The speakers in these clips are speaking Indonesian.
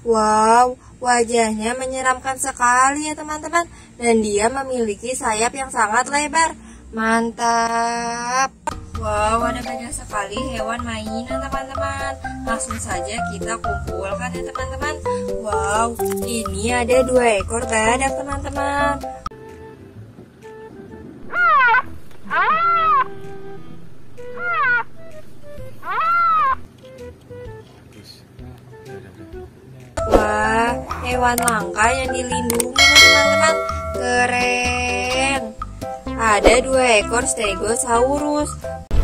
Wow, wajahnya menyeramkan sekali ya teman-teman. Dan dia memiliki sayap yang sangat lebar. Mantap. Wow, ada banyak sekali hewan mainan teman-teman. Langsung saja kita kumpulkan ya teman-teman. Wow, ini ada 2 ekor badak teman-teman. Wah, hewan langka yang dilindungi teman-teman. Keren. Ada 2 ekor stegosaurus.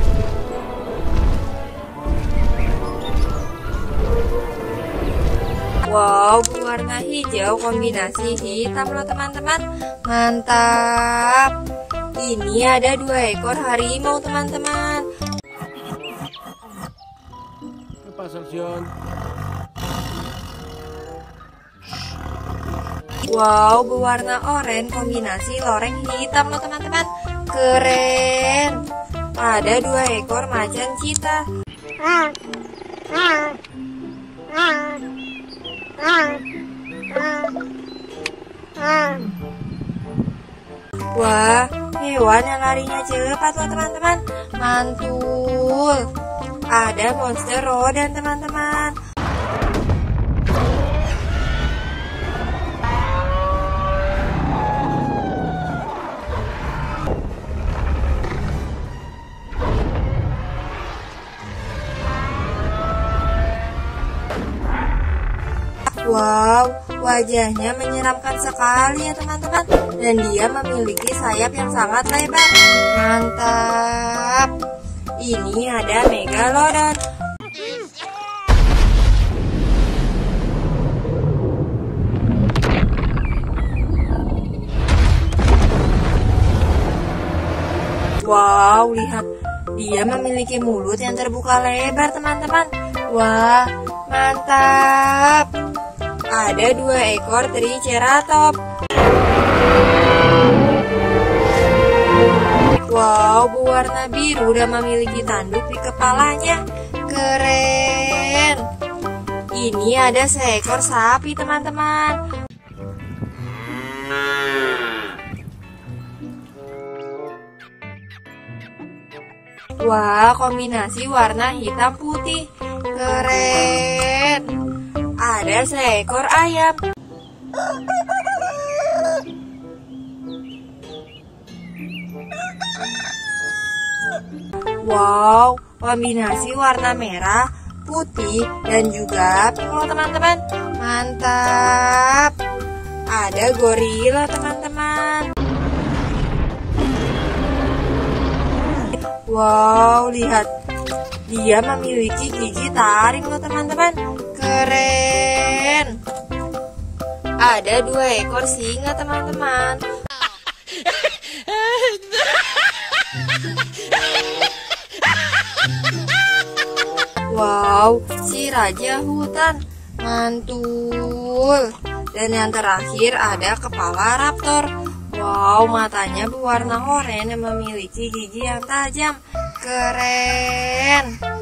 Wow, berwarna hijau kombinasi hitam loh teman-teman. Mantap. Ini ada 2 ekor harimau teman-teman. Wow, berwarna oranye kombinasi loreng hitam loh teman-teman. Keren. Ada 2 ekor macan cheetah. Wah, hewan yang larinya cepat loh teman-teman. Mantul. Ada monster rodan teman-teman. Wow, wajahnya menyeramkan sekali ya teman-teman. Dan dia memiliki sayap yang sangat lebar. Mantap. Ini ada megalodon. Wow, lihat. Dia memiliki mulut yang terbuka lebar teman-teman. Wah, mantap. Ada 2 ekor triceratops. Wow, berwarna biru dan memiliki tanduk di kepalanya. Keren. Ini ada seekor sapi teman-teman. Wah, kombinasi warna hitam putih. Keren. Ada seekor ayam. Wow, kombinasi warna merah, putih, dan juga pink loh teman-teman. Mantap. Ada gorila teman-teman. Wow, lihat. Dia memiliki gigi taring loh teman-teman. Keren. Ada 2 ekor singa teman-teman. Wow, si raja hutan. Mantul. Dan yang terakhir ada kepala raptor. Wow, matanya berwarna oranye dan memiliki gigi yang tajam. Keren.